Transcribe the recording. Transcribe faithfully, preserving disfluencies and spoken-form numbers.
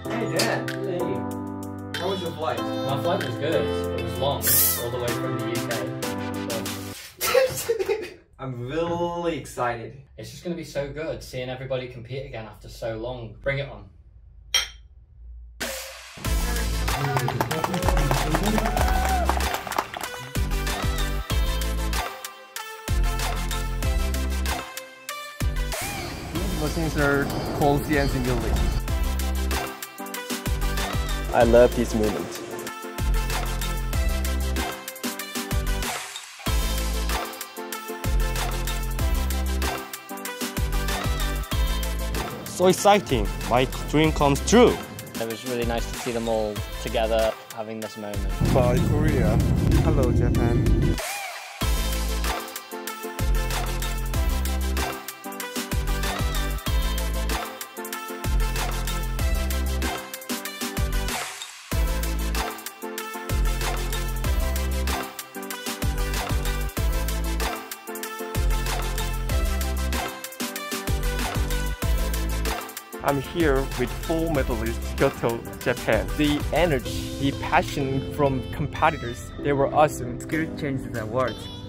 Hey Dan. Hey. How was your flight? My flight was good. It was long, all the way from the U K. But I'm really excited. it's just going to be so good seeing everybody compete again after so long. Bring it on. These machines are called C N C milling. I love this movement. So exciting! My dream comes true. It was really nice to see them all together having this moment. Bye Korea. Hello Japan. I'm here with four medalists, Kyoto, Japan. The energy, the passion from competitors, they were awesome. Skill changes the world.